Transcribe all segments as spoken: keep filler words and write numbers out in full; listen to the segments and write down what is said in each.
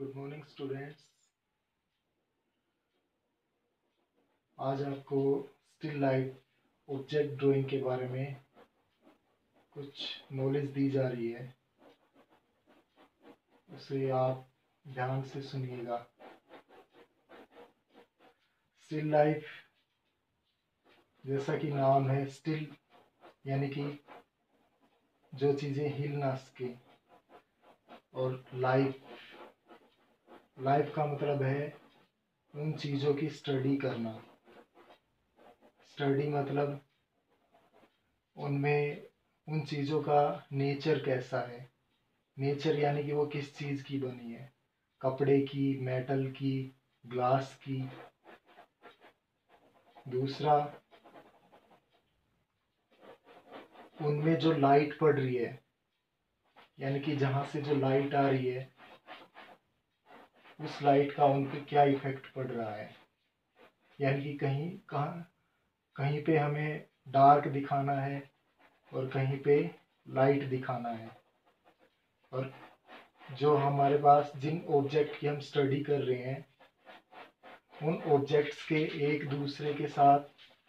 Good morning students. आज आपको still life object drawing के बारे में कुछ नॉलेज दी जा रही है, उसे आप ध्यान से सुनिएगा। स्टिल लाइफ जैसा कि नाम है, स्टिल यानी कि जो चीज़ें हिल ना सके, और लाइफ लाइफ का मतलब है उन चीज़ों की स्टडी करना। स्टडी मतलब उनमें उन चीज़ों का नेचर कैसा है। नेचर यानी कि वो किस चीज़ की बनी है, कपड़े की, मेटल की, ग्लास की। दूसरा, उनमें जो लाइट पड़ रही है, यानी कि जहाँ से जो लाइट आ रही है, उस लाइट का उन पे क्या इफेक्ट पड़ रहा है। यानी कि कहीं कहाँ कहीं पे हमें डार्क दिखाना है और कहीं पे लाइट दिखाना है। और जो हमारे पास जिन ऑब्जेक्ट की हम स्टडी कर रहे हैं, उन ऑब्जेक्ट्स के एक दूसरे के साथ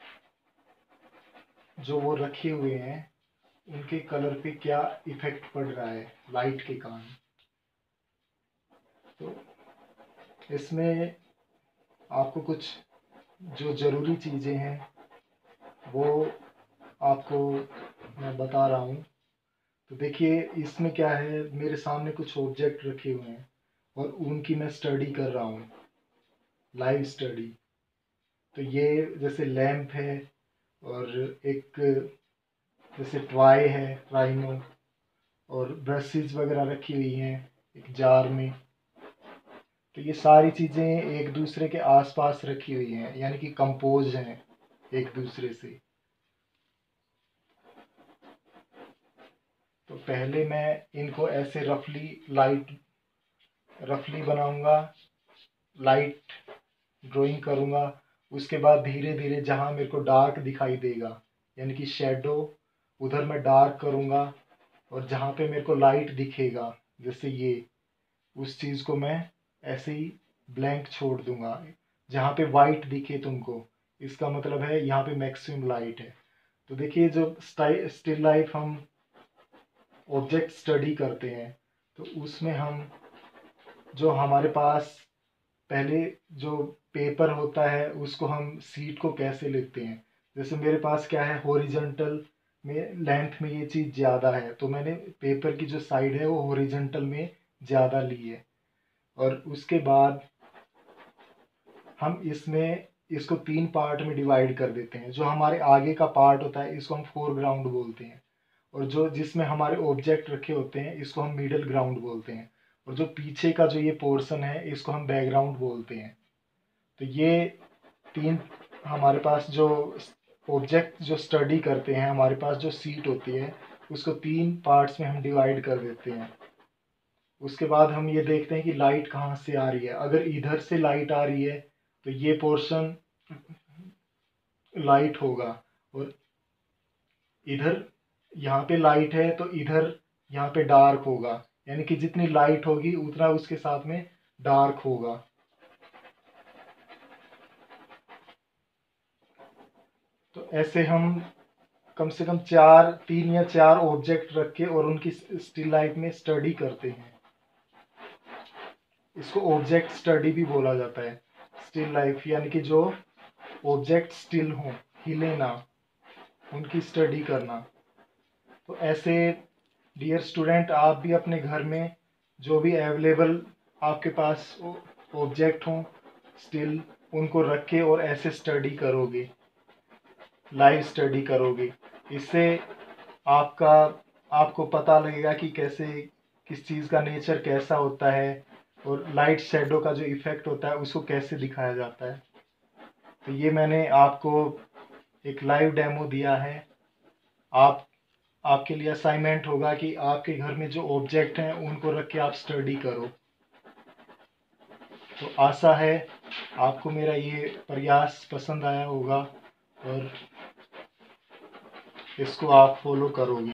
जो वो रखे हुए हैं, उनके कलर पे क्या इफेक्ट पड़ रहा है लाइट के कारण। तो इसमें आपको कुछ जो ज़रूरी चीज़ें हैं वो आपको मैं बता रहा हूँ। तो देखिए, इसमें क्या है, मेरे सामने कुछ ऑब्जेक्ट रखे हुए हैं और उनकी मैं स्टडी कर रहा हूँ, लाइव स्टडी। तो ये जैसे लैंप है, और एक जैसे टॉय है राइनो, और ब्रशेज वगैरह रखी हुई हैं एक जार में। तो ये सारी चीज़ें एक दूसरे के आसपास रखी हुई हैं, यानी कि कंपोज हैं एक दूसरे से। तो पहले मैं इनको ऐसे रफली लाइट रफली बनाऊंगा, लाइट ड्राइंग करूंगा। उसके बाद धीरे धीरे जहाँ मेरे को डार्क दिखाई देगा, यानी कि शेडो, उधर मैं डार्क करूंगा। और जहाँ पे मेरे को लाइट दिखेगा, जैसे ये, उस चीज़ को मैं ऐसे ही ब्लैंक छोड़ दूंगा। जहाँ पे वाइट दिखे तुमको, इसका मतलब है यहाँ पे मैक्सिमम लाइट है। तो देखिए, जो स्टिल लाइफ हम ऑब्जेक्ट स्टडी करते हैं, तो उसमें हम जो हमारे पास पहले जो पेपर होता है, उसको हम सीट को कैसे लेते हैं। जैसे मेरे पास क्या है, हॉरिजॉन्टल में लेंथ में ये चीज़ ज़्यादा है, तो मैंने पेपर की जो साइड है वो हॉरिजॉन्टल में ज़्यादा ली है। और उसके बाद हम इसमें इसको तीन पार्ट में डिवाइड कर देते हैं। जो हमारे आगे का पार्ट होता है, इसको हम फोरग्राउंड बोलते हैं। और जो जिसमें हमारे ऑब्जेक्ट रखे होते हैं, इसको हम मिडल ग्राउंड बोलते हैं। और जो पीछे का जो ये पोर्शन है, इसको हम बैकग्राउंड बोलते हैं। तो ये तीन हमारे पास जो ऑब्जेक्ट जो स्टडी करते हैं, हमारे पास जो सीट होती है, उसको तीन पार्ट्स में हम डिवाइड कर देते हैं। उसके बाद हम ये देखते हैं कि लाइट कहाँ से आ रही है। अगर इधर से लाइट आ रही है तो ये पोर्शन लाइट होगा, और इधर यहाँ पे लाइट है तो इधर यहाँ पे डार्क होगा। यानी कि जितनी लाइट होगी उतना उसके साथ में डार्क होगा। तो ऐसे हम कम से कम चार तीन या चार ऑब्जेक्ट रख के और उनकी स्टिल लाइफ में स्टडी करते हैं। इसको ऑब्जेक्ट स्टडी भी बोला जाता है। स्टिल लाइफ यानी कि जो ऑब्जेक्ट स्टिल हो, हिले ना, उनकी स्टडी करना। तो ऐसे डियर स्टूडेंट, आप भी अपने घर में जो भी अवेलेबल आपके पास ऑब्जेक्ट हों स्टिल, उनको रख के और ऐसे स्टडी करोगे, लाइव स्टडी करोगे। इससे आपका आपको पता लगेगा कि कैसे किस चीज़ का नेचर कैसा होता है, और लाइट शेडो का जो इफ़ेक्ट होता है उसको कैसे दिखाया जाता है। तो ये मैंने आपको एक लाइव डेमो दिया है। आप आपके लिए असाइनमेंट होगा कि आपके घर में जो ऑब्जेक्ट हैं उनको रख के आप स्टडी करो। तो आशा है आपको मेरा ये प्रयास पसंद आया होगा और इसको आप फॉलो करोगे।